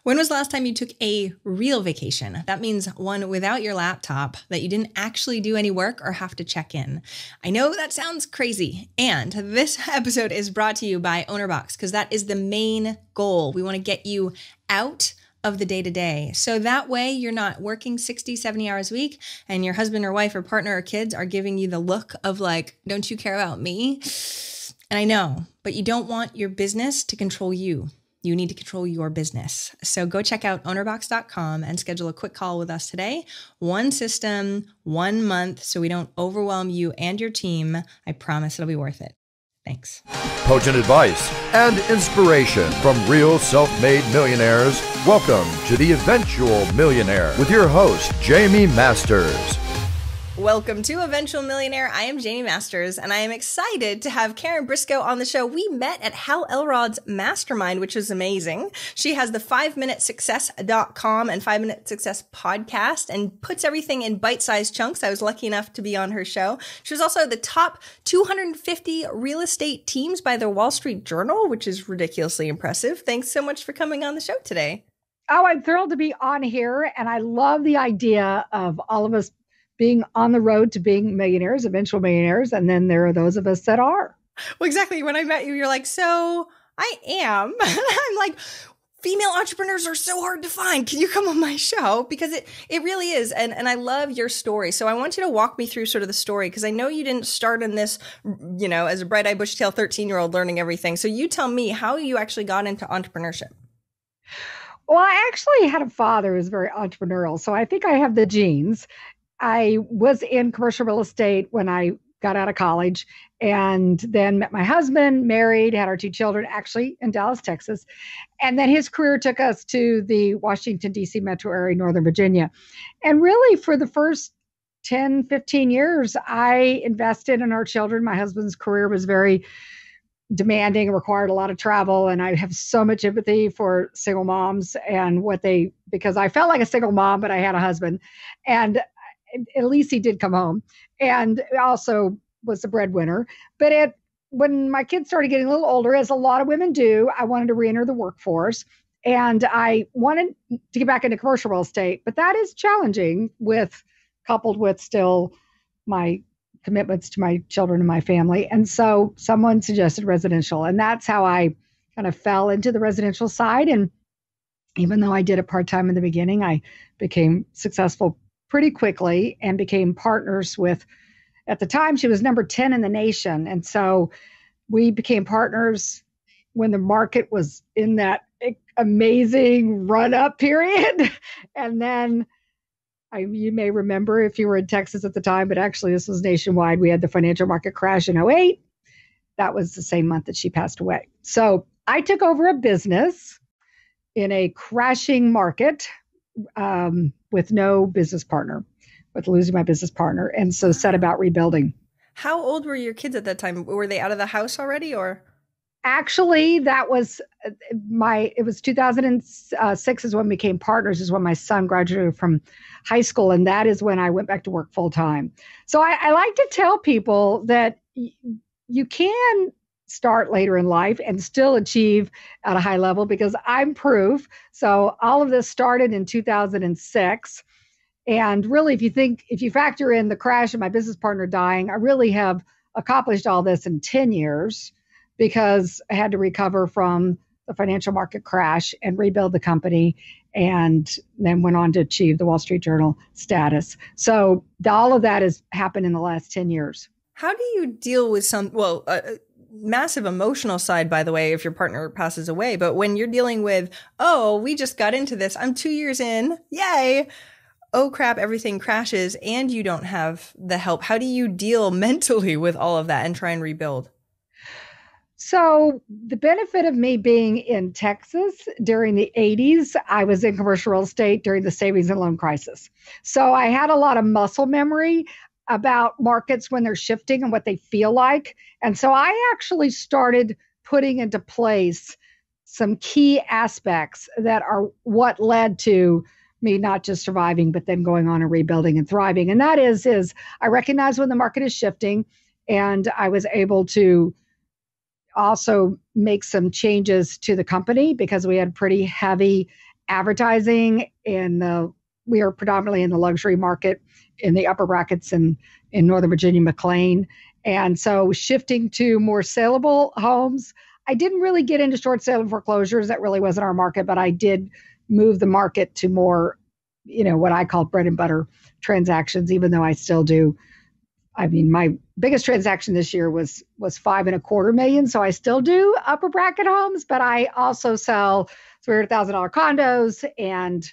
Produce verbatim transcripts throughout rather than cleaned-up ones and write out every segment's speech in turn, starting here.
When was the last time you took a real vacation? That means one without your laptop, that you didn't actually do any work or have to check in. I know that sounds crazy. And this episode is brought to you by Ownerbox because that is the main goal. We want to get you out of the day-to-day. So that way you're not working sixty, seventy hours a week and your husband or wife or partner or kids are giving you the look of like, don't you care about me? And I know, but you don't want your business to control you. You need to control your business. So go check out ownerbox dot com and schedule a quick call with us today. One system, one month, so we don't overwhelm you and your team. I promise it'll be worth it. Thanks. Potent advice and inspiration from real self-made millionaires. Welcome to The Eventual Millionaire with your host, Jamie Masters. Welcome to Eventual Millionaire. I am Jamie Masters, and I am excited to have Karen Briscoe on the show. We met at Hal Elrod's Mastermind, which was amazing. She has the five minute success dot com and five minute success podcast and puts everything in bite-sized chunks. I was lucky enough to be on her show. She was also the top two hundred fifty real estate teams by the Wall Street Journal, which is ridiculously impressive. Thanks so much for coming on the show today. Oh, I'm thrilled to be on here, and I love the idea of all of us being on the road to being millionaires, eventual millionaires. And then there are those of us that are. Well, exactly. When I met you, you're like, so I am. I'm like, female entrepreneurs are so hard to find. Can you come on my show? Because it, it really is. And, and I love your story. So I want you to walk me through sort of the story, because I know you didn't start in this, you know, as a bright-eyed, bushy-tailed thirteen year old learning everything. So you tell me how you actually got into entrepreneurship. Well, I actually had a father who was very entrepreneurial. So I think I have the genes. I was in commercial real estate when I got out of college, and then met my husband, married, had our two children, actually in Dallas, Texas. And then his career took us to the Washington, D C metro area, Northern Virginia. And really for the first ten, fifteen years, I invested in our children. My husband's career was very demanding and required a lot of travel. And I have so much empathy for single moms and what they, because I felt like a single mom, but I had a husband. And at least he did come home, and also was the breadwinner. But it, when my kids started getting a little older, as a lot of women do, I wanted to reenter the workforce, and I wanted to get back into commercial real estate. But that is challenging, with coupled with still my commitments to my children and my family. And so someone suggested residential, and that's how I kind of fell into the residential side. And even though I did it part-time in the beginning, I became successful pretty quickly and became partners with, at the time, she was number ten in the nation. And so we became partners when the market was in that amazing run-up period. And then I, you may remember if you were in Texas at the time, but actually this was nationwide. We had the financial market crash in oh eight. That was the same month that she passed away. So I took over a business in a crashing market, um, with no business partner, with losing my business partner. And so set about rebuilding. How old were your kids at that time? Were they out of the house already, or? Actually, that was my, it was two thousand six is when we became partners, is when my son graduated from high school. And that is when I went back to work full time. So I, I like to tell people that y- you can start later in life and still achieve at a high level, because I'm proof. So all of this started in two thousand six. And really, if you think, if you factor in the crash and my business partner dying, I really have accomplished all this in ten years, because I had to recover from the financial market crash and rebuild the company, and then went on to achieve the Wall Street Journal status. So all of that has happened in the last ten years. How do you deal with some, well, uh, massive emotional side, by the way, if your partner passes away, but when you're dealing with, oh, we just got into this, I'm two years in, yay, oh crap, everything crashes and you don't have the help. How do you deal mentally with all of that and try and rebuild? So the benefit of me being in Texas during the eighties, I was in commercial real estate during the savings and loan crisis. So I had a lot of muscle memory about markets when they're shifting and what they feel like. And so I actually started putting into place some key aspects that are what led to me not just surviving, but then going on and rebuilding and thriving. And that is, is I recognize when the market is shifting, and I was able to also make some changes to the company because we had pretty heavy advertising in the, we are predominantly in the luxury market in the upper brackets in, in Northern Virginia, McLean. And so shifting to more saleable homes, I didn't really get into short sale and foreclosures. That really wasn't our market, but I did move the market to more, you know, what I call bread and butter transactions, even though I still do. I mean, my biggest transaction this year was was five and a quarter million. So I still do upper bracket homes, but I also sell three hundred thousand dollars condos, and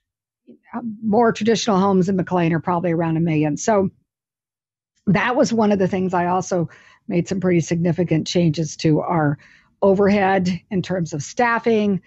more traditional homes in McLean are probably around a million. So that was one of the things. I also made some pretty significant changes to our overhead in terms of staffing,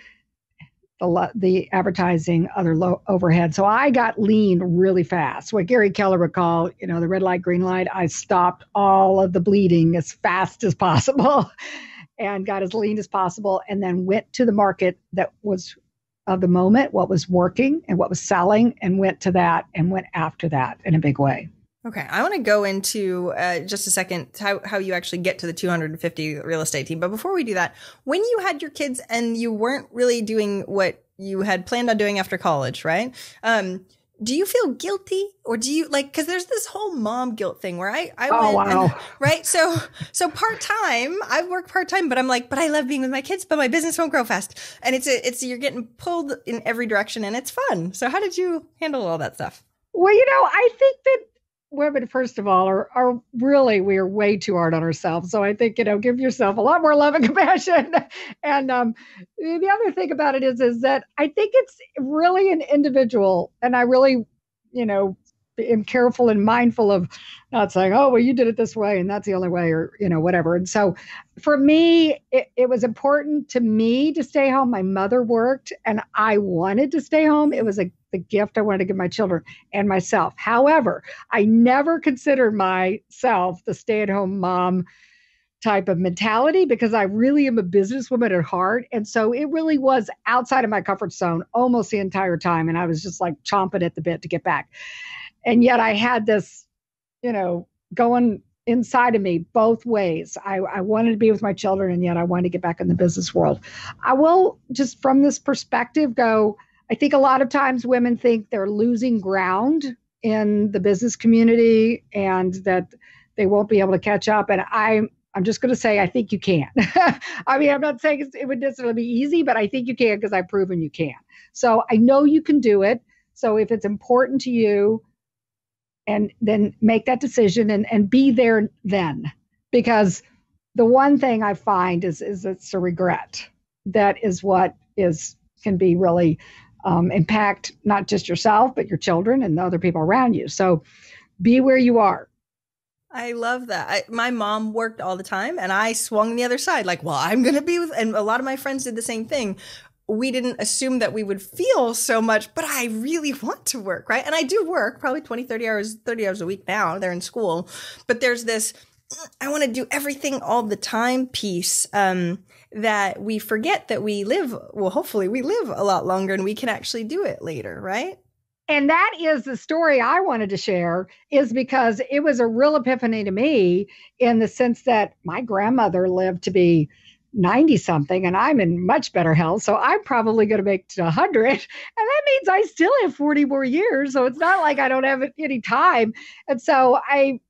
the, the advertising, other low overhead. So I got lean really fast. What Gary Keller would call, you know, the red light, green light. I stopped all of the bleeding as fast as possible and got as lean as possible, and then went to the market that was of the moment, what was working and what was selling, and went to that and went after that in a big way. Okay, I want to go into uh, just a second how, how you actually get to the two hundred fifty real estate team. But before we do that, when you had your kids and you weren't really doing what you had planned on doing after college, right? Um, do you feel guilty, or do you like, because there's this whole mom guilt thing where I, I oh, went, wow. and, right? So, so part-time, I work part-time, but I'm like, but I love being with my kids, but my business won't grow fast. And it's, a, it's, you're getting pulled in every direction and it's fun. So how did you handle all that stuff? Well, you know, I think that women, first of all, are, are really, we are way too hard on ourselves. So I think, you know, give yourself a lot more love and compassion. And um, the other thing about it is, is that I think it's really an individual. And I really, you know, am careful and mindful of not saying, oh, well, you did it this way and that's the only way, or, you know, whatever. And so for me, it, it was important to me to stay home. My mother worked and I wanted to stay home. It was a the gift I wanted to give my children and myself. However, I never considered myself the stay-at-home mom type of mentality, because I really am a businesswoman at heart. And so it really was outside of my comfort zone almost the entire time. And I was just like chomping at the bit to get back. And yet I had this, you know, going inside of me both ways. I, I wanted to be with my children, and yet I wanted to get back in the business world. I will just from this perspective go, I think a lot of times women think they're losing ground in the business community and that they won't be able to catch up. And I'm, I'm just going to say, I think you can. I mean, I'm not saying it's, it would necessarily be easy, but I think you can, because I've proven you can. So I know you can do it. So if it's important to you, and then make that decision and, and be there then. Because the one thing I find is, is it's a regret. That is what is can be really Um, impact not just yourself, but your children and the other people around you. So be where you are. I love that. I, my mom worked all the time and I swung the other side. Like, well, I'm going to be with, and a lot of my friends did the same thing. We didn't assume that we would feel so much, but I really want to work, right? And I do work probably twenty, thirty hours, thirty hours a week now. They're in school, but there's this, I want to do everything all the time piece. Um, that we forget that we live, well, hopefully we live a lot longer and we can actually do it later, right? And that is the story I wanted to share, is because it was a real epiphany to me in the sense that my grandmother lived to be ninety something and I'm in much better health. So I'm probably going to make it to one hundred. And that means I still have forty more years. So it's not like I don't have any time. And so I,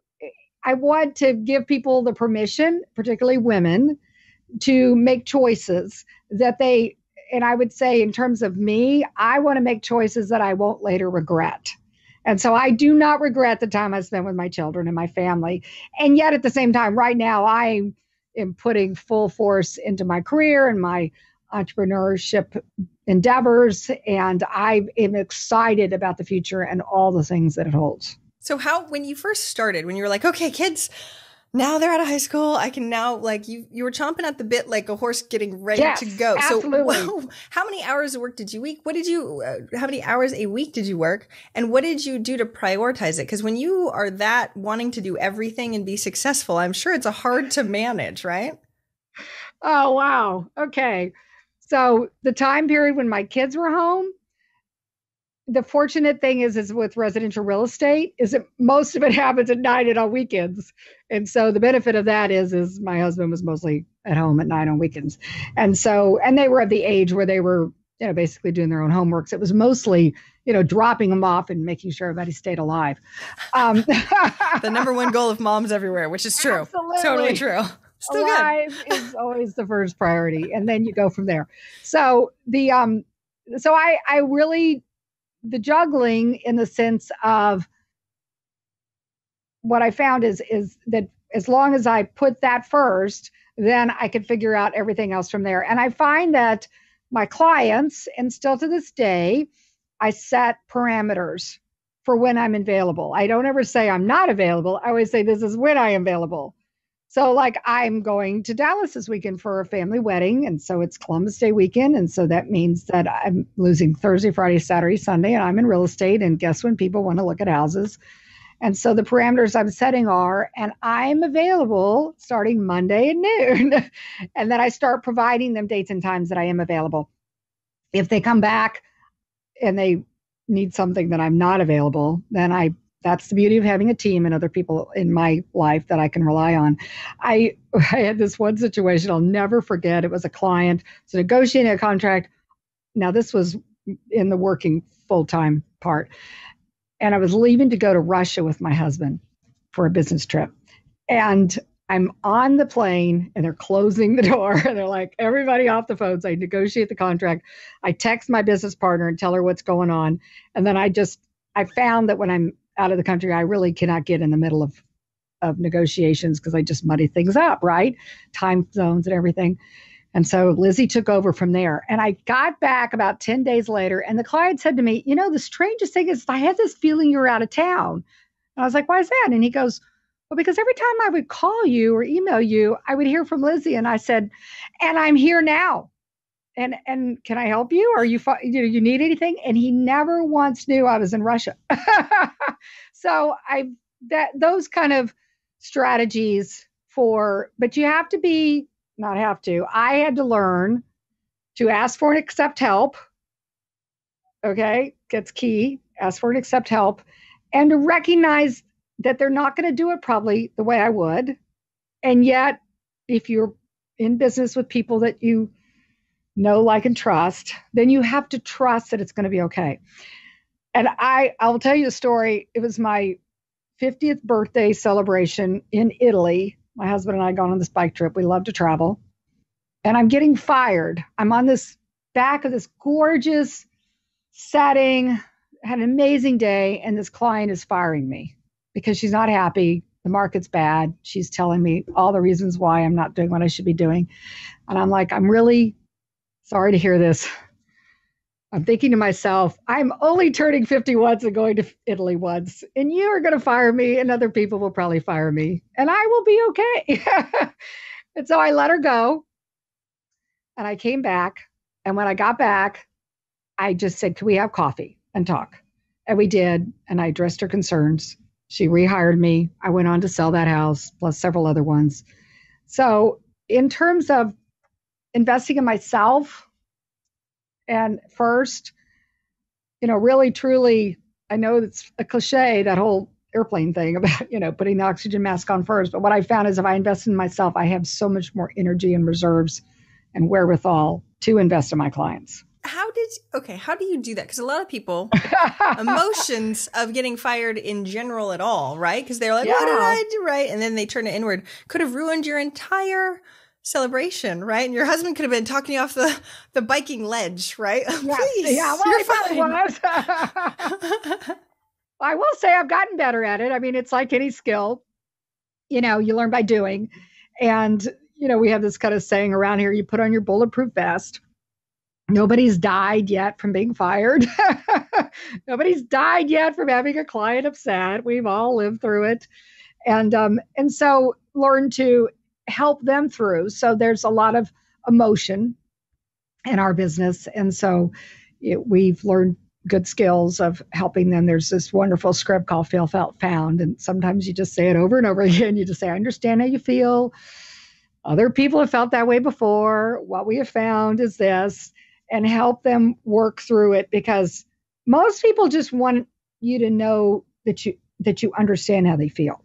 I want to give people the permission, particularly women, to make choices that they, and I would say in terms of me, I want to make choices that I won't later regret. And so I do not regret the time I spent with my children and my family. And yet at the same time, right now, I am putting full force into my career and my entrepreneurship endeavors. And I am excited about the future and all the things that it holds. So how, when you first started, when you were like, okay, kids, now they're out of high school, I can now, like, you you were chomping at the bit like a horse getting ready yes, to go. Absolutely. So wow, how many hours of work did you week? What did you, uh, how many hours a week did you work? And what did you do to prioritize it? Because when you are that wanting to do everything and be successful, I'm sure it's a hard to manage, right? Oh, wow. Okay. So the time period when my kids were home, the fortunate thing is, is with residential real estate, is that most of it happens at night and on weekends. And so the benefit of that is, is my husband was mostly at home at night on weekends. And so, and they were at the age where they were you know, basically doing their own homeworks. It was mostly, you know, dropping them off and making sure everybody stayed alive. Um, the number one goal of moms everywhere, which is true. Absolutely. Totally true. Still alive good. is always the first priority. And then you go from there. So the, um, so I, I really, the juggling in the sense of what I found is, is that as long as I put that first, then I could figure out everything else from there. And I find that my clients, and still to this day, I set parameters for when I'm available. I don't ever say I'm not available. I always say this is when I am available. So like I'm going to Dallas this weekend for a family wedding. And so it's Columbus Day weekend. And so that means that I'm losing Thursday, Friday, Saturday, Sunday, and I'm in real estate. And guess when people want to look at houses? And so the parameters I'm setting are, and I'm available starting Monday at noon. And then I start providing them dates and times that I am available. If they come back and they need something that I'm not available, then I, that's the beauty of having a team and other people in my life that I can rely on. I, I had this one situation I'll never forget. It was a client, so negotiating a contract. Now this was in the working full-time part. And I was leaving to go to Russia with my husband for a business trip. And I'm on the plane and they're closing the door. And they're like, everybody off the phones. I negotiate the contract. I text my business partner and tell her what's going on. And then I just, I found that when I'm out of the country, I really cannot get in the middle of, of negotiations because I just muddy things up, right? Time zones and everything. And so Lizzie took over from there. And I got back about ten days later, and the client said to me, you know, the strangest thing is I had this feeling you were out of town. And I was like, why is that? And he goes, well, because every time I would call you or email you, I would hear from Lizzie. And I said, and I'm here now. And and can I help you? Or you, you know, you need anything? And he never once knew I was in Russia. So I that those kind of strategies for, but you have to be, not have to, I had to learn to ask for and accept help. Okay, that's key. Ask for and accept help. And to recognize that they're not going to do it probably the way I would. And yet, if you're in business with people that you know, like, and trust, then you have to trust that it's going to be okay. And I, I'll tell you a story. It was my fiftieth birthday celebration in Italy. My husband and I gone on this bike trip. We love to travel. And I'm getting fired. I'm on this back of this gorgeous setting, had an amazing day, and this client is firing me because she's not happy. The market's bad. She's telling me all the reasons why I'm not doing what I should be doing. And I'm like, I'm really sorry to hear this. I'm thinking to myself, I'm only turning fifty once and going to Italy once, and you are going to fire me, and other people will probably fire me, and I will be okay. And so I let her go, and I came back. And when I got back, I just said, can we have coffee and talk? And we did, and I addressed her concerns. She rehired me. I went on to sell that house, plus several other ones. So in terms of investing in myself, and first, you know, really, truly, I know it's a cliche, that whole airplane thing about, you know, putting the oxygen mask on first. But what I found is if I invest in myself, I have so much more energy and reserves and wherewithal to invest in my clients. How did, okay, how do you do that? Because a lot of people, emotions of getting fired in general at all, right? Because they're like, yeah. What did I do right? And then they turn it inward. Could have ruined your entire celebration, right? And your husband could have been talking you off the, the biking ledge, right? Yeah, Please, yeah, well, you're fine. I will say I've gotten better at it. I mean, it's like any skill, you know, you learn by doing. And, you know, we have this kind of saying around here, you put on your bulletproof vest. Nobody's died yet from being fired. Nobody's died yet from having a client upset. We've all lived through it. And, um, and so learn to help them through. So there's a lot of emotion in our business. And so it, we've learned good skills of helping them. There's this wonderful script called Feel, Felt, Found. And sometimes you just say it over and over again. You just say, I understand how you feel. Other people have felt that way before. What we have found is this, and help them work through it, because most people just want you to know that you, that you understand how they feel,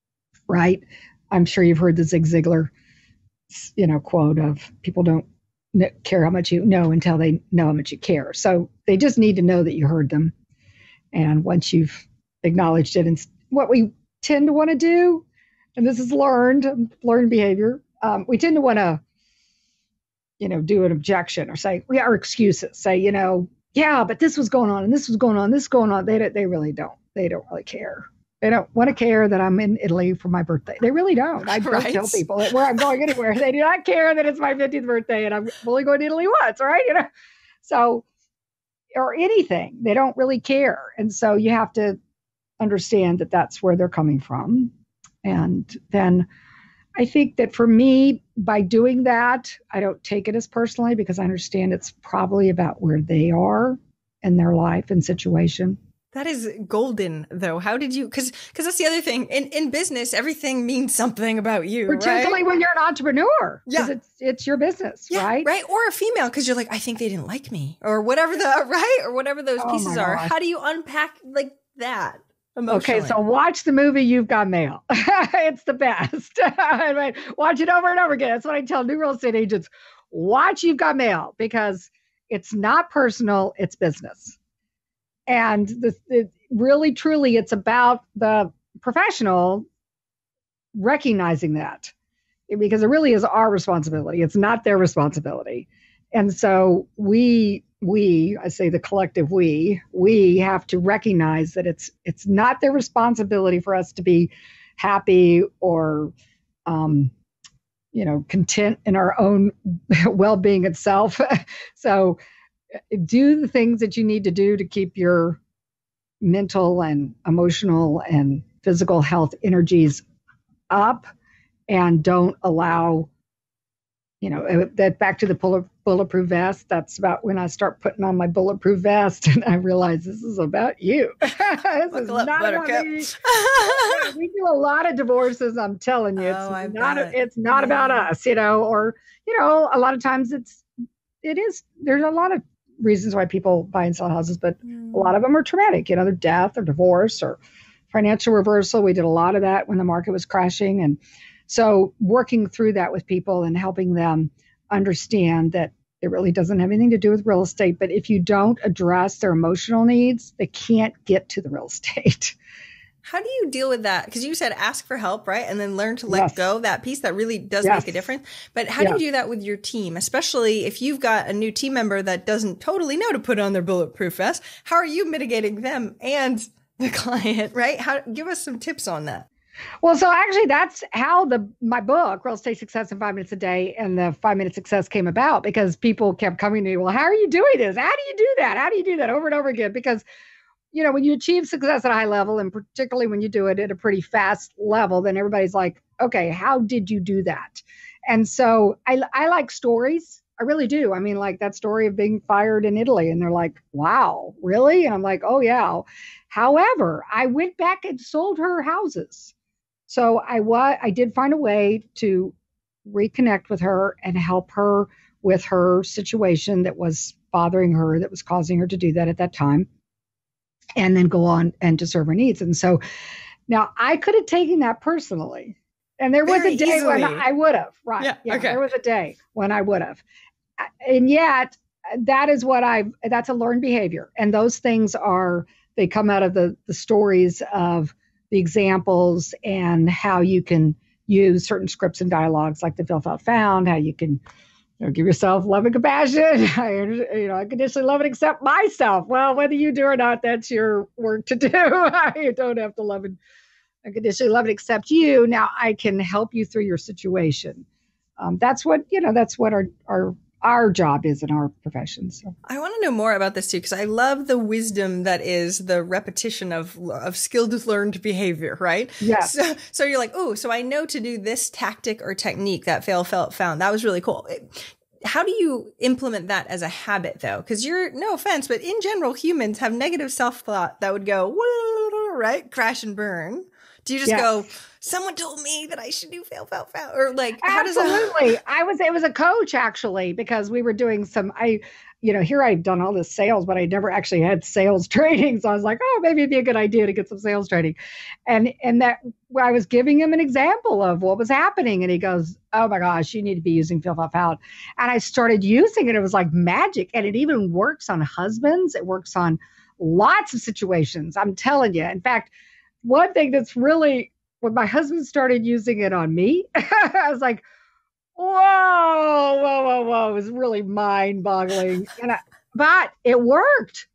right? I'm sure you've heard the Zig Ziglar, you know, quote of people don't n- care how much you know until they know how much you care. So they just need to know that you heard them. And once you've acknowledged it, and what we tend to want to do, and this is learned, learned behavior, um, we tend to want to, you know, do an objection or say, we are excuses, say, you know, yeah, but this was going on and this was going on, this is going on. They don't, they really don't. They don't really care. They don't want to care that I'm in Italy for my birthday. They really don't. I don't Right. tell people that where I'm going anywhere. They do not care that it's my fiftieth birthday and I'm only going to Italy once, right? You know, so, or anything. They don't really care. And so you have to understand that that's where they're coming from. And then I think that for me, by doing that, I don't take it as personally because I understand it's probably about where they are in their life and situation. That is golden, though. How did you, because because that's the other thing. In in business, everything means something about you, Particularly right? when you're an entrepreneur. Yeah. 'Cause It's, it's your business, Yeah, right? right. Or a female, because you're like, I think they didn't like me, or whatever the, right? Or whatever those Oh pieces my are. gosh. How do you unpack like that emotionally? Okay, so watch the movie You've Got Mail. It's the best. Watch it over and over again. That's what I tell new real estate agents. Watch You've Got Mail because it's not personal, it's business. And the, it, really, truly, it's about the professional recognizing that because it really is our responsibility. It's not their responsibility. And so we, we, I say the collective we, we have to recognize that it's it's not their responsibility for us to be happy or, um, you know, content in our own well-being itself. So do the things that you need to do to keep your mental and emotional and physical health energies up, and don't allow, you know, that back to the bullet, bulletproof vest. That's about when I start putting on my bulletproof vest and I realize this is about you. This is Buckle up, not about buttercup. me. We do a lot of divorces. I'm telling you, it's Oh, I not. bet. It's not about Yeah. us, you know. Or you know, a lot of times it's it is. There's a lot of reasons why people buy and sell houses, but a lot of them are traumatic. You know, they're death or divorce or financial reversal. We did a lot of that when the market was crashing, and so working through that with people and helping them understand that it really doesn't have anything to do with real estate. But if you don't address their emotional needs, they can't get to the real estate. How do you deal with that? Because you said ask for help, right? And then learn to let Yes. go. That piece that really does Yes. make a difference. But how do you do that with your team? Especially if you've got a new team member that doesn't totally know to put on their bulletproof vest. How are you mitigating them and the client, right? How, give us some tips on that. Well, so actually that's how the my book, Real Estate Success in Five Minutes a Day, and the Five Minute Success came about, because people kept coming to me, well, how are you doing this? How do you do that? How do you do that over and over again? Because, you know, when you achieve success at a high level, and particularly when you do it at a pretty fast level, then everybody's like, okay, how did you do that? And so I, I like stories. I really do. I mean, like that story of being fired in Italy, and they're like, wow, really? And I'm like, oh, yeah. However, I went back and sold her houses. So I wa- I did find a way to reconnect with her and help her with her situation that was bothering her, that was causing her to do that at that time, and then go on and to serve her needs. And so now I could have taken that personally. And there was Very a day when easily. I would have, right? Yeah, Yeah, okay. there was a day when I would have. And yet that is what I, that's a learned behavior. And those things are, they come out of the, the stories of the examples and how you can use certain scripts and dialogues like the Feel Felt Found, how you can, you know, give yourself love and compassion. I, you know, unconditionally love and accept myself. Well, whether you do or not, that's your work to do. You don't have to love and unconditionally love and accept you. Now I can help you through your situation. Um, that's what, you know, that's what our, our, our job is in our profession. So. I want to know more about this too, because I love the wisdom that is the repetition of of skilled learned behavior, right? Yes. So, so you're like, oh, so I know to do this tactic or technique that Fail Felt Found. That was really cool. How do you implement that as a habit though? Because you're, no offense, but in general, humans have negative self-thought that would go, right? Crash and burn. Do you just Yes. go, someone told me that I should do Fail Felt Found? Or like, how does that? Absolutely. I was, it was a coach actually, because we were doing some, I, you know, here I've done all this sales, but I never actually had sales training. So I was like, oh, maybe it'd be a good idea to get some sales training. And and that where I was giving him an example of what was happening. And he goes, oh my gosh, you need to be using Feel Felt Proud. And I started using it. It was like magic. And it even works on husbands. It works on lots of situations. I'm telling you. In fact, one thing that's really, when my husband started using it on me, I was like, whoa, whoa, whoa, whoa. It was really mind boggling. And I, but it worked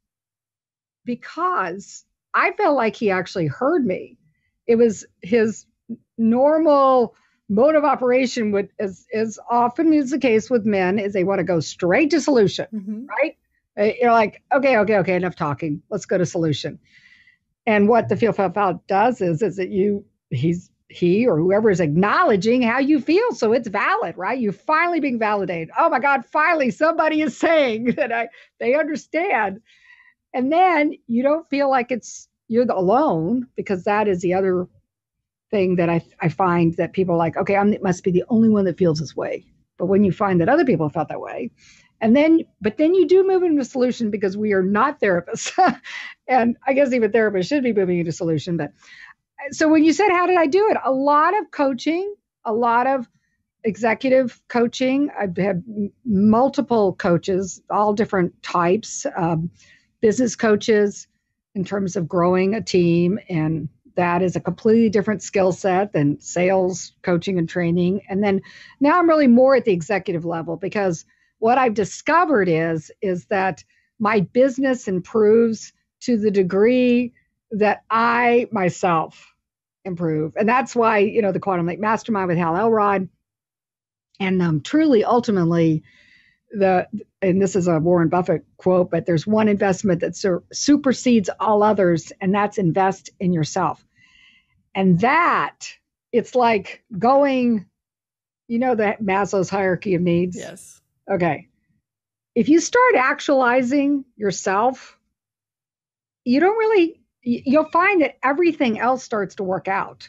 because I felt like he actually heard me. It was his normal mode of operation, would, as, as often is the case with men, is they want to go straight to solution, mm-hmm. right? You're like, okay, okay, okay, enough talking. Let's go to solution. And what the Feel Felt Proud does is, is that you, he's, he or whoever is acknowledging how you feel. So it's valid, right? You're finally being validated. Oh my God, finally somebody is saying that I, they understand. And then you don't feel like it's, you're alone, because that is the other thing that I, I find that people are like, okay, I must be the only one that feels this way. But when you find that other people felt that way, and then, but then you do move into solution, because we are not therapists. And I guess even therapists should be moving into solution. But so when you said, how did I do it? A lot of coaching, a lot of executive coaching. I've had multiple coaches, all different types, um, business coaches in terms of growing a team. And that is a completely different skill set than sales, coaching, and training. And then now I'm really more at the executive level, because what I've discovered is, is that my business improves to the degree that I myself improve. And that's why, you know, the Quantum Lake Mastermind with Hal Elrod, and um, truly, ultimately, the, and this is a Warren Buffett quote, but there's one investment that sur- supersedes all others, and that's invest in yourself. And that, it's like going, you know, the Maslow's hierarchy of needs. Yes. Okay. If you start actualizing yourself, you don't really, you'll find that everything else starts to work out.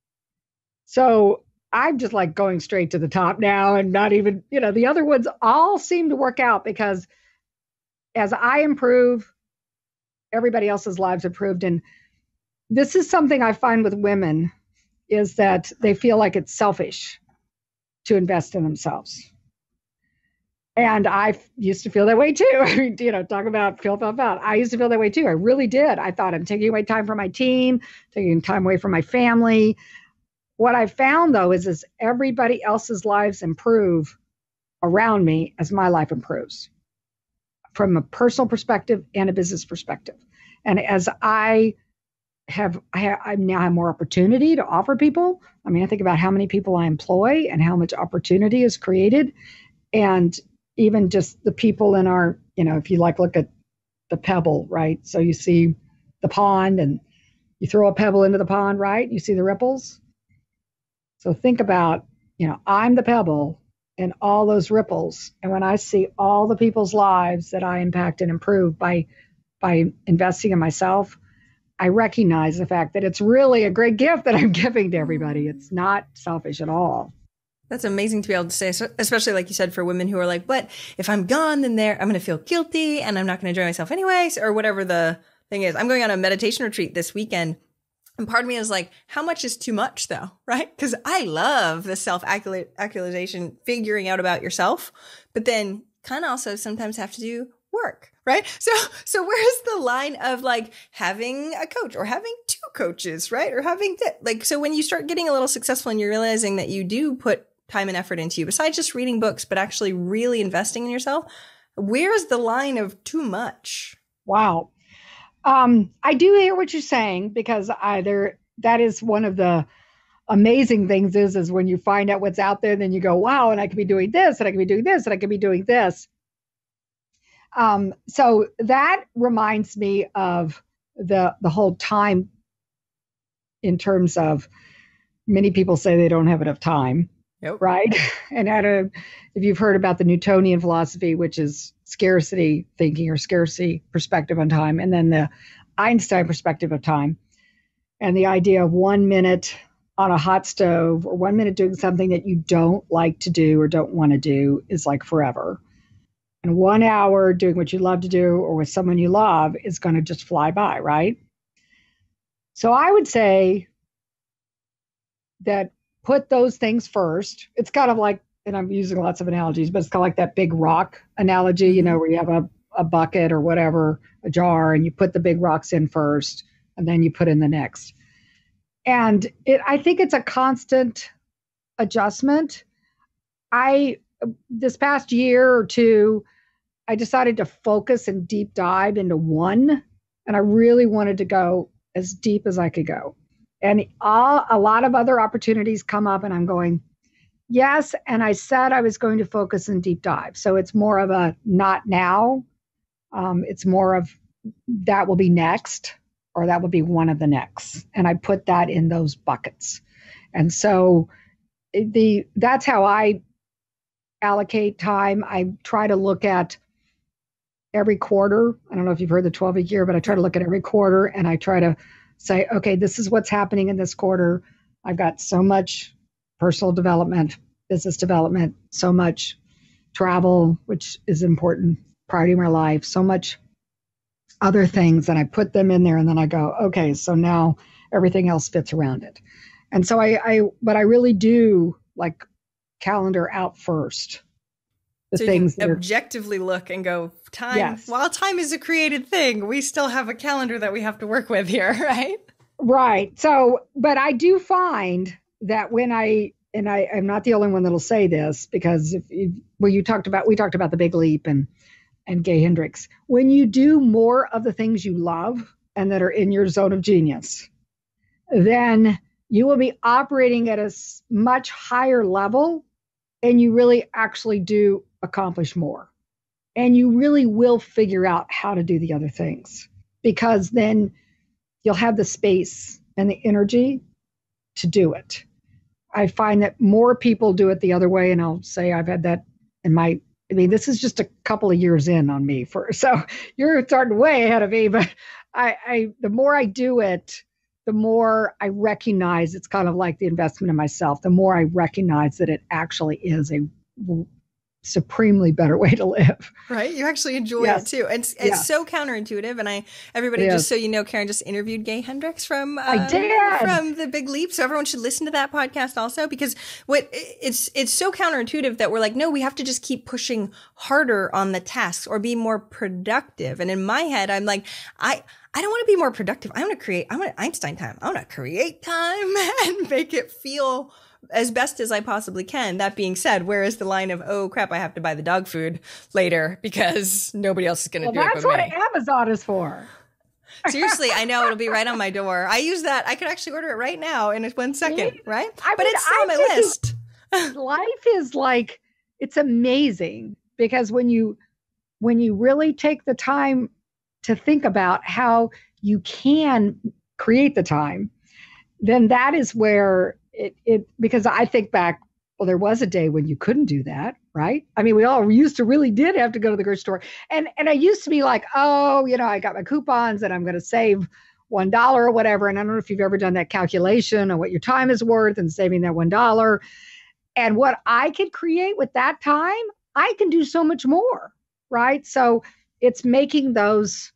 So I'm just like going straight to the top now, and not even, you know, the other ones all seem to work out, because as I improve, everybody else's lives improved. And this is something I find with women, is that they feel like it's selfish to invest in themselves. And I used to feel that way too. I mean, you know, talk about Feel Felt Proud. I used to feel that way too. I really did. I thought, I'm taking away time from my team, taking time away from my family. What I found, though, is, is everybody else's lives improve around me as my life improves, from a personal perspective and a business perspective. And as I have, I, have, I now have more opportunity to offer people. I mean, I think about how many people I employ and how much opportunity is created. And even just the people in our, you know, if you like look at the pebble, right? So you see the pond, and you throw a pebble into the pond, right? You see the ripples. So think about, you know, I'm the pebble and all those ripples. And when I see all the people's lives that I impact and improve by, by investing in myself, I recognize the fact that it's really a great gift that I'm giving to everybody. It's not selfish at all. That's amazing to be able to say, especially like you said, for women who are like, but if I'm gone, then there, I'm going to feel guilty and I'm not going to enjoy myself anyways, or whatever the thing is. I'm going on a meditation retreat this weekend. And part of me is like, how much is too much though? Right? Because I love the self-actualization, figuring out about yourself, but then kind of also sometimes have to do work, right? So, so where's the line of like having a coach or having two coaches, right? Or having th- like, so when you start getting a little successful and you're realizing that you do put time and effort into you, besides just reading books, but actually really investing in yourself, where's the line of too much? Wow. Um, I do hear what you're saying, because either that is one of the amazing things is, is when you find out what's out there, then you go, wow, and I could be doing this, and I could be doing this, and I could be doing this. Um, so that reminds me of the, the whole time, in terms of many people say they don't have enough time. Yep. Right. And I don't, if you've heard about the Newtonian philosophy, which is scarcity thinking or scarcity perspective on time, and then the Einstein perspective of time, and the idea of one minute on a hot stove or one minute doing something that you don't like to do or don't want to do is like forever. And one hour doing what you love to do or with someone you love is going to just fly by, right? So I would say that put those things first. It's kind of like, and I'm using lots of analogies, but it's kind of like that big rock analogy, you know, where you have a, a bucket or whatever, a jar, and you put the big rocks in first, and then you put in the next. And it, I think it's a constant adjustment. I, this past year or two, I decided to focus and deep dive into one, and I really wanted to go as deep as I could go. And all, a lot of other opportunities come up, and I'm going, yes. And I said I was going to focus and deep dive. So it's more of a not now. Um, it's more of that will be next, or that will be one of the next. And I put that in those buckets. And so the that's how I allocate time. I try to look at every quarter. I don't know if you've heard the twelve-week year, but I try to look at every quarter, and I try to say, okay, this is what's happening in this quarter. I've got so much personal development, business development, so much travel, which is important, priority in my life, so much other things. And I put them in there, and then I go, okay, so now everything else fits around it. And so I, I but I really do like calendar out first. The so things you can objectively are, look and go, time, yes. While time is a created thing, we still have a calendar that we have to work with here, right? Right. So, but I do find that when I, and I, I'm not the only one that'll say this, because if you, well, you talked about, we talked about the Big Leap and, and Gay Hendricks. When you do more of the things you love and that are in your zone of genius, then you will be operating at a much higher level, and you really actually do accomplish more. And you really will figure out how to do the other things, because then you'll have the space and the energy to do it. I find that more people do it the other way. And I'll say I've had that in my, I mean, this is just a couple of years in on me for, so you're starting way ahead of me, but I, I, the more I do it, the more I recognize it's kind of like the investment in myself, the more I recognize that it actually is a supremely better way to live. Right. You actually enjoy yes. it too. And it's, it's yes. so counterintuitive. And I, everybody, yes. just so you know, Karen just interviewed Gay Hendricks from, um, I did. from the Big Leap. So everyone should listen to that podcast also, because what it's, it's so counterintuitive that we're like, no, we have to just keep pushing harder on the tasks or be more productive. And in my head, I'm like, I, I don't want to be more productive. I want to create, I want Einstein time. I want to create time and make it feel as best as I possibly can. That being said, where is the line of, oh crap, I have to buy the dog food later because nobody else is going to well, do it but me. That's what Amazon is for. Seriously, I know it'll be right on my door. I use that. I could actually order it right now in one second, right? I but mean, it's still on my list. Life is like, it's amazing, because when you, when you really take the time to think about how you can create the time, then that is where it, it, because I think back, well, there was a day when you couldn't do that, right? I mean, we all used to really did have to go to the grocery store. And, and I used to be like, oh, you know, I got my coupons and I'm going to save one dollar or whatever. And I don't know if you've ever done that calculation of what your time is worth and saving that one dollar. And what I could create with that time, I can do so much more, right? So it's making those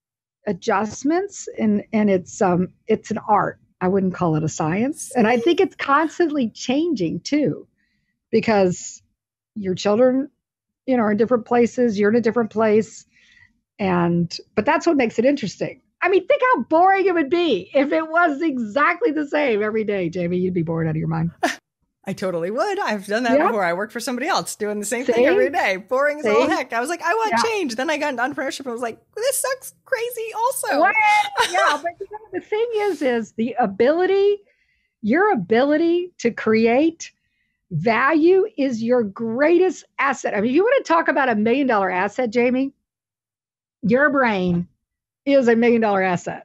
adjustments, and, and it's, um, it's an art. I wouldn't call it a science. And I think it's constantly changing too, because your children, you know, are in different places, you're in a different place. And, but that's what makes it interesting. I mean, think how boring it would be if it was exactly the same every day, Jamie. You'd be bored out of your mind. I totally would. I've done that yeah. before. I worked for somebody else doing the same See? thing every day. Boring as See? all heck. I was like, I want yeah. change. Then I got into entrepreneurship and was like, this sucks crazy also. Well, yeah, but you know, the thing is, is the ability, your ability to create value is your greatest asset. I mean, you want to talk about a million dollar asset, Jamie? Your brain is a million dollar asset.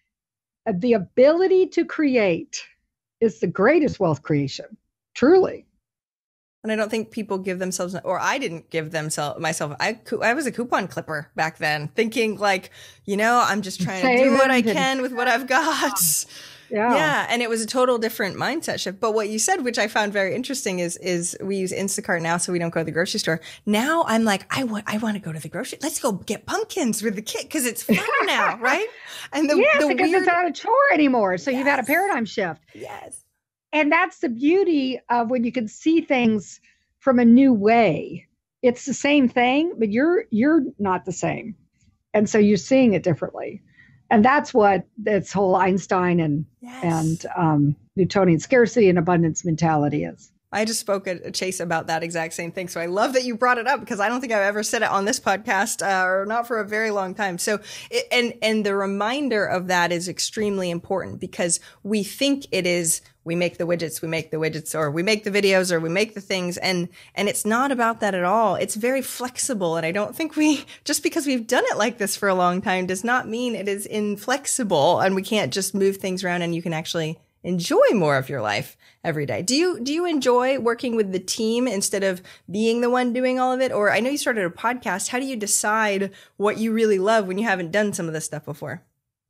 The ability to create is the greatest wealth creation. Truly. And I don't think people give themselves, or I didn't give themselves myself. I I was a coupon clipper back then, thinking like, you know, I'm just trying Save to do what I can with what I've got. Yeah. Yeah. And it was a total different mindset shift. But what you said, which I found very interesting, is is we use Instacart now, so we don't go to the grocery store. Now I'm like, I want I want to go to the grocery. Let's go get pumpkins with the kid because it's fun now, right? And the, yes, the because weird... it's not a chore anymore. So yes. You've had a paradigm shift. Yes. And that's the beauty of when you can see things from a new way. It's the same thing, but you're you're not the same. And so you're seeing it differently. And that's what this whole Einstein and yes. and um, Newtonian scarcity and abundance mentality is. I just spoke at Chase about that exact same thing. So I love that you brought it up because I don't think I've ever said it on this podcast uh, or not for a very long time. So, it, and, and the reminder of that is extremely important because we think it is, we make the widgets, we make the widgets, or we make the videos, or we make the things. And, and it's not about that at all. It's very flexible. And I don't think we, just because we've done it like this for a long time does not mean it is inflexible and we can't just move things around and you can actually enjoy more of your life every day. Do you, do you enjoy working with the team instead of being the one doing all of it? Or I know you started a podcast. How do you decide what you really love when you haven't done some of this stuff before?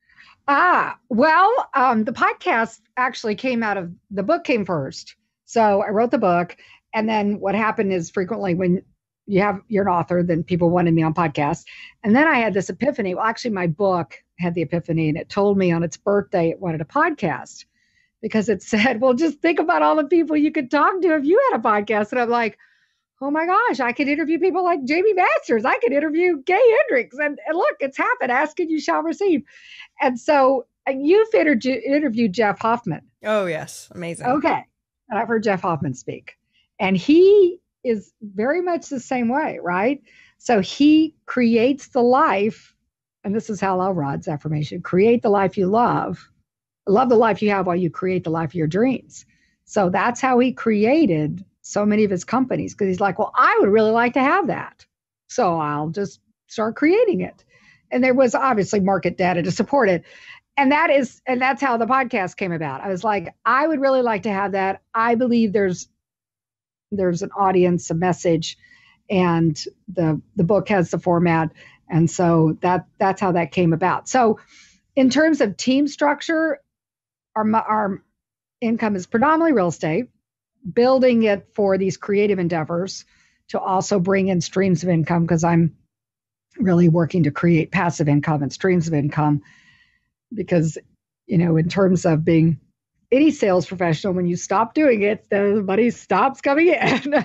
Ah, well, um, the podcast actually came out of, the book came first. So I wrote the book. And then what happened is frequently when you have, you're an author, then people wanted me on podcasts. And then I had this epiphany. Well, actually my book had the epiphany and it told me on its birthday it wanted a podcast. Because it said, well, just think about all the people you could talk to if you had a podcast. And I'm like, oh my gosh, I could interview people like Jamie Masters. I could interview Gay Hendricks. And, and look, it's happened. Ask and you shall receive. And so and you've interviewed, interviewed Jeff Hoffman. Oh, yes. Amazing. Okay. And I've heard Jeff Hoffman speak. And he is very much the same way, right? So he creates the life, and this is Hal Elrod's affirmation, create the life you love. Love the life you have while you create the life of your dreams. So that's how he created so many of his companies, because he's like, well, I would really like to have that. So I'll just start creating it. And there was obviously market data to support it. And that is, and that's how the podcast came about. I was like, I would really like to have that. I believe there's, there's an audience, a message, and the, the book has the format. And so that, that's how that came about. So in terms of team structure, Our, our income is predominantly real estate, building it for these creative endeavors to also bring in streams of income, because I'm really working to create passive income and streams of income. Because, you know, in terms of being any sales professional, when you stop doing it, the money stops coming in.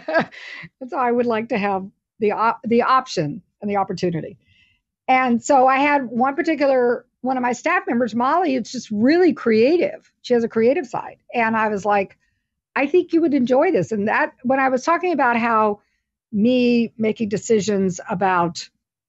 And so I would like to have the op- the option and the opportunity. And so I had one particular one of my staff members, Molly, it's just really creative. She has a creative side. And I was like, I think you would enjoy this. And that, when I was talking about how me making decisions about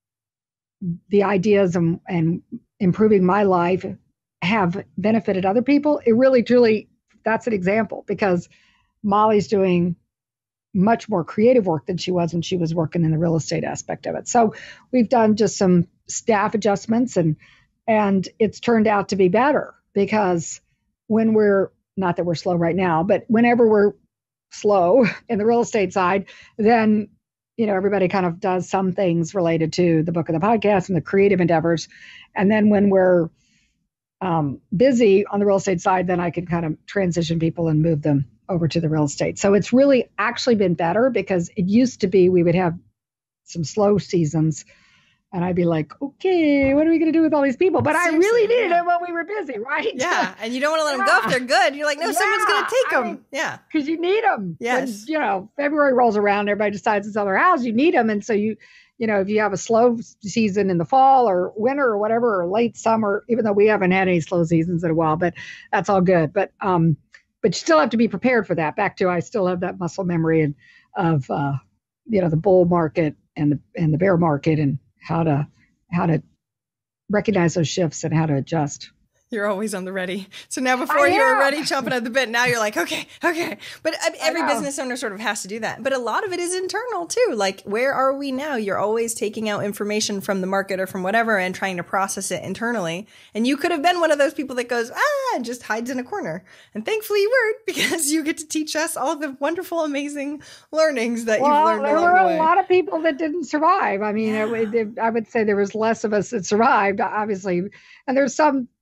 the ideas and, and improving my life have benefited other people, it really, truly, that's an example, because Molly's doing much more creative work than she was when she was working in the real estate aspect of it. So we've done just some staff adjustments, and And it's turned out to be better, because when we're, not that we're slow right now, but whenever we're slow in the real estate side, then, you know, everybody kind of does some things related to the book and the podcast and the creative endeavors. And then when we're um, busy on the real estate side, then I can kind of transition people and move them over to the real estate. So it's really actually been better, because it used to be we would have some slow seasons. And I'd be like, okay, what are we going to do with all these people? But Seriously, I really needed yeah. it when we were busy, right? Yeah. And you don't want to let yeah. them go if they're good. You're like, no, yeah. someone's going to take them. I mean, yeah. Because you need them. Yes. When, you know, February rolls around, everybody decides to sell their house. You need them. And so you, you know, if you have a slow season in the fall or winter or whatever, or late summer, even though we haven't had any slow seasons in a while, but that's all good. But, um, but you still have to be prepared for that. Back to, I still have that muscle memory and of, uh, you know, the bull market and the, and the bear market, and how to, how to recognize those shifts and how to adjust. You're always on the ready. So now before you were ready, chomping at the bit, now you're like, okay, okay. But I mean, every business owner sort of has to do that. But a lot of it is internal too. Like, where are we now? You're always taking out information from the market or from whatever and trying to process it internally. And you could have been one of those people that goes, ah, and just hides in a corner. And thankfully you weren't, because you get to teach us all the wonderful, amazing learnings that well, you've learned along the way. There were a lot of people that didn't survive. I mean, yeah. it, it, I would say there was less of us that survived, obviously. And there's some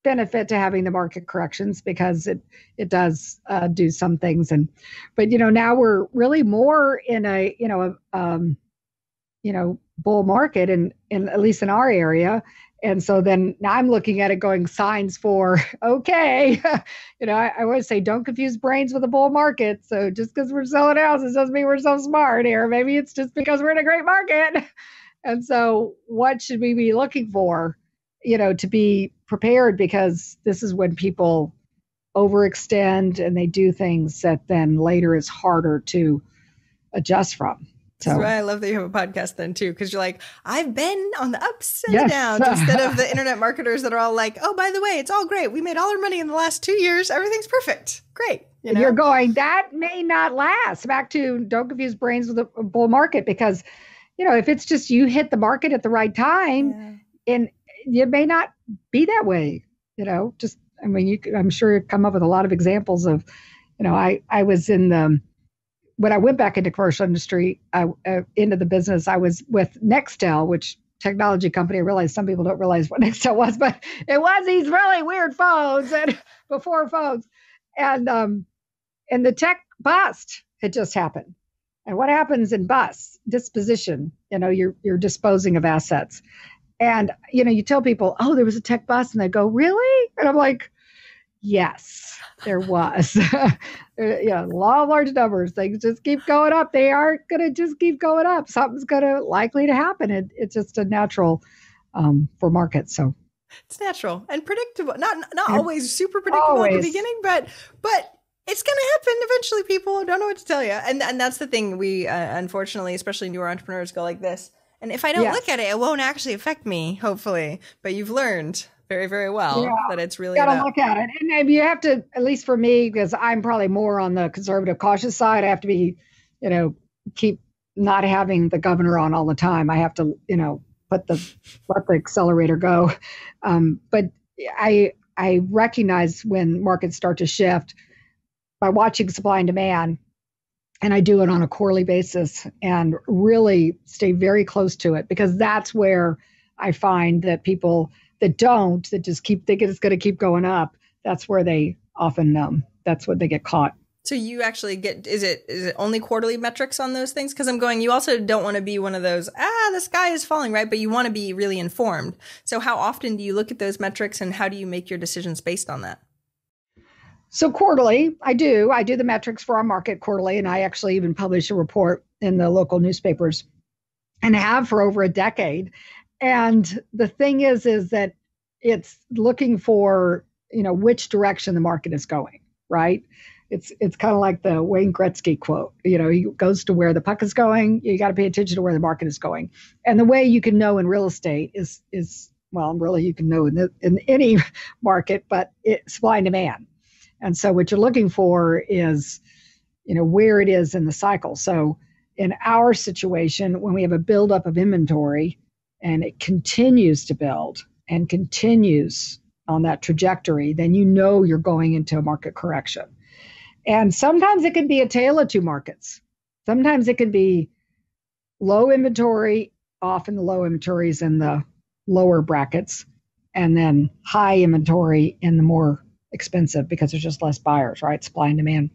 benefit to having the market corrections because it it does uh, do some things. And but you know now we're really more in a you know a, um, you know bull market, and in at least in our area. And so then now I'm looking at it going signs for, okay, you know, I, I always say, don't confuse brains with a bull market. So just because we're selling houses doesn't mean we're so smart here. Maybe it's just because we're in a great market. And so what should we be looking for, you know, to be prepared? Because this is when people overextend and they do things that then later is harder to adjust from. So. That's why I love that you have a podcast then too, because you're like, I've been on the ups and Yes. downs instead of the internet marketers that are all like, oh, by the way, it's all great. We made all our money in the last two years. Everything's perfect. Great. You And know? you're going, that may not last. Back to don't confuse brains with a bull market, because, you know, if it's just you hit the market at the right time, yeah. and it may not be that way, you know, just, I mean, you, I'm sure you come up with a lot of examples of, you know, I, I was in the, when I went back into commercial industry, I, uh, into the business, I was with Nextel, which technology company. I realized some people don't realize what Nextel was, but it was these really weird phones and before phones. And, um, and the tech bust had just happened. And what happens in bust? Disposition, you know, you're, you're disposing of assets. And, you know, you tell people, oh, there was a tech bust, and they go, really? And I'm like, yes, there was. Yeah, law of large numbers. Things just keep going up. They aren't going to just keep going up. Something's going to likely to happen. It, it's just a natural um, for markets. So it's natural and predictable. Not not always super predictable always. at the beginning, but but it's going to happen eventually. People don't know what to tell you, and and that's the thing. We uh, unfortunately, especially newer entrepreneurs, go like this. And if I don't yes. look at it, it won't actually affect me. Hopefully, but you've learned very, very well yeah. that it's really got to about- look at it. And maybe you have to, at least for me, because I'm probably more on the conservative cautious side, I have to be, you know, keep not having the governor on all the time. I have to, you know, put the, let the accelerator go. Um, but I, I recognize when markets start to shift by watching supply and demand. And I do it on a quarterly basis and really stay very close to it, because that's where I find that people that don't, that just keep thinking it's going to keep going up, that's where they often, um, that's what they get caught. So you actually get, is it is it only quarterly metrics on those things? Because I'm going, you also don't want to be one of those, ah, the sky is falling, right? But you want to be really informed. So how often do you look at those metrics, and how do you make your decisions based on that? So quarterly, I do. I do the metrics for our market quarterly, and I actually even publish a report in the local newspapers, and have for over a decade. And the thing is, is that it's looking for, you know, which direction the market is going, right? It's it's kind of like the Wayne Gretzky quote, you know, he goes to where the puck is going. You got to pay attention to where the market is going. And the way you can know in real estate is, is well, really you can know in, the, in any market, but it's supply and demand. And so what you're looking for is, you know, where it is in the cycle. So in our situation, when we have a buildup of inventory and it continues to build and continues on that trajectory, then you know you're going into a market correction. And sometimes it can be a tale of two markets. Sometimes it can be low inventory, often the low inventory is in the lower brackets, and then high inventory in the more expensive, because there's just less buyers, right? Supply and demand.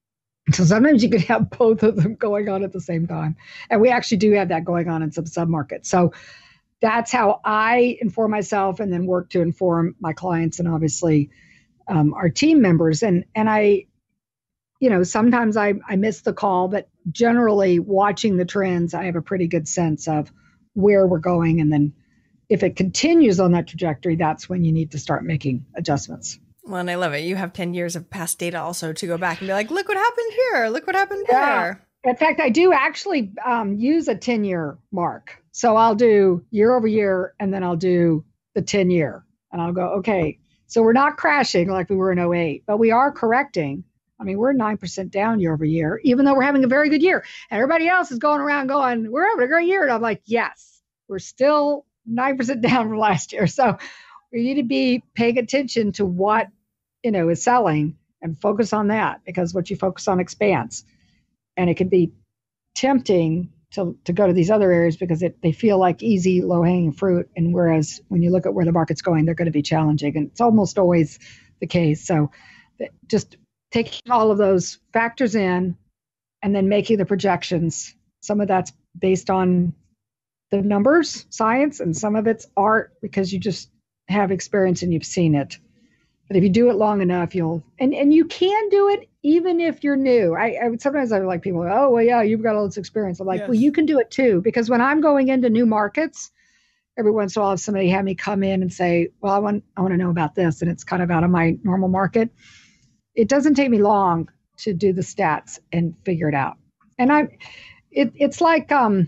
So sometimes you can have both of them going on at the same time. And we actually do have that going on in some submarkets. So that's how I inform myself, and then work to inform my clients and obviously um, our team members. And and I, you know, sometimes I, I miss the call, but generally watching the trends, I have a pretty good sense of where we're going. And then if it continues on that trajectory, that's when you need to start making adjustments. Well, and I love it. You have ten years of past data also to go back and be like, look what happened here. Look what happened Yeah. there. In fact, I do actually um, use a ten-year mark. So I'll do year over year, and then I'll do the ten-year. And I'll go, okay, so we're not crashing like we were in oh eight, but we are correcting. I mean, we're nine percent down year over year, even though we're having a very good year. And everybody else is going around going, we're having a great year. And I'm like, yes, we're still nine percent down from last year. So we need to be paying attention to what, you know, is selling and focus on that, because what you focus on expands. And it can be tempting to, to go to these other areas because it, they feel like easy, low hanging fruit. And whereas when you look at where the market's going, they're going to be challenging. And it's almost always the case. So just taking all of those factors in and then making the projections. Some of that's based on the numbers, science, and some of it's art because you just have experience and you've seen it. But if you do it long enough, you'll, and, and you can do it even if you're new. I, I sometimes I like people, oh, well, yeah, you've got all this experience. I'm like, yes. Well, you can do it too. Because when I'm going into new markets, every once in a while, if somebody had me come in and say, well, I want, I want to know about this, and it's kind of out of my normal market, it doesn't take me long to do the stats and figure it out. And I, it, it's like, um,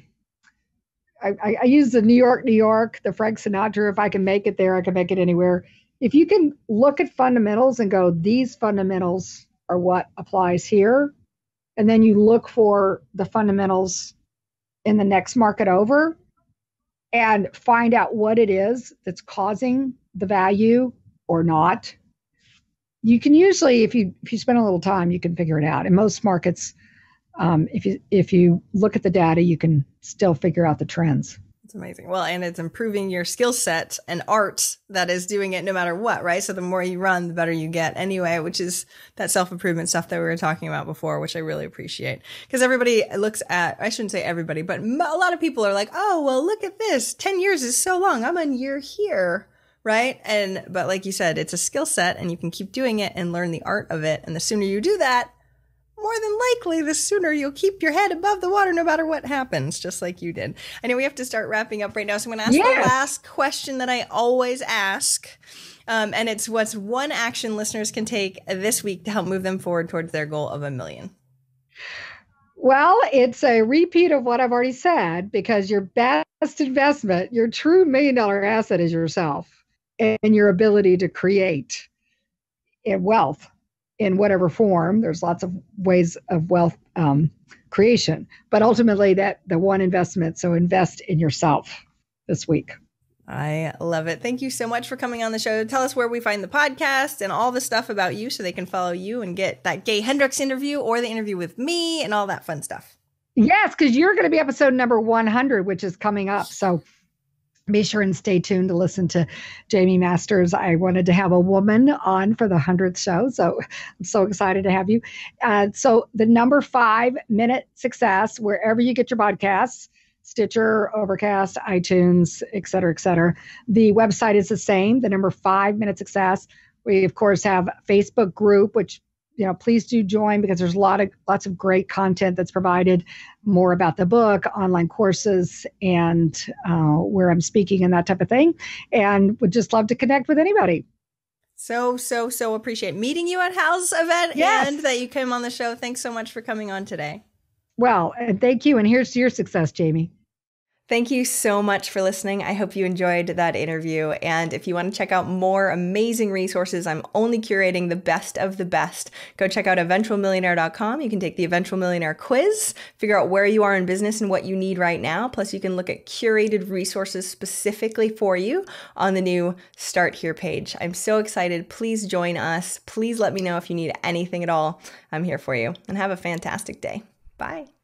I, I use the New York, New York, the Frank Sinatra, if I can make it there, I can make it anywhere. If you can look at fundamentals and go, these fundamentals are what applies here, and then you look for the fundamentals in the next market over and find out what it is that's causing the value or not, you can usually, if you if you spend a little time, you can figure it out. In most markets, um, if you if you look at the data, you can still figure out the trends. It's amazing. Well, and it's improving your skill set and art that is doing it no matter what, right? So the more you run, the better you get anyway, which is that self-improvement stuff that we were talking about before, which I really appreciate. Because everybody looks at, I shouldn't say everybody, but a lot of people are like, oh, well, look at this. ten years is so long. I'm a year here, right? And, but like you said, it's a skill set and you can keep doing it and learn the art of it. And the sooner you do that, more than likely, the sooner you'll keep your head above the water no matter what happens, just like you did. I know we have to start wrapping up right now, so I'm going to ask yes. the last question that I always ask, um, and it's what's one action listeners can take this week to help move them forward towards their goal of a million? Well, it's a repeat of what I've already said, because your best investment, your true million dollar asset is yourself and your ability to create wealth. In whatever form. There's lots of ways of wealth um, creation, but ultimately that the one investment. So invest in yourself this week. I love it. Thank you so much for coming on the show. Tell us where we find the podcast and all the stuff about you so they can follow you and get that Gay Hendricks interview or the interview with me and all that fun stuff. Yes, because you're going to be episode number one hundred, which is coming up. So be sure and stay tuned to listen to Jamie Masters. I wanted to have a woman on for the hundredth show, so I'm so excited to have you. Uh, so the number five minute success, wherever you get your podcasts, Stitcher, Overcast, iTunes, et cetera, et cetera. The website is the same, the number five minute success. We, of course, have a Facebook group, which, you know, please do join because there's a lot of lots of great content that's provided, more about the book, online courses, and uh, where I'm speaking and that type of thing. And would just love to connect with anybody. So, so, so appreciate meeting you at Hal's event yes. and that you came on the show. Thanks so much for coming on today. Well, and thank you. And here's to your success, Jamie. Thank you so much for listening. I hope you enjoyed that interview. And if you want to check out more amazing resources, I'm only curating the best of the best. Go check out eventual millionaire dot com. You can take the Eventual Millionaire quiz, figure out where you are in business and what you need right now. Plus, you can look at curated resources specifically for you on the new Start Here page. I'm so excited. Please join us. Please let me know if you need anything at all. I'm here for you. And have a fantastic day. Bye.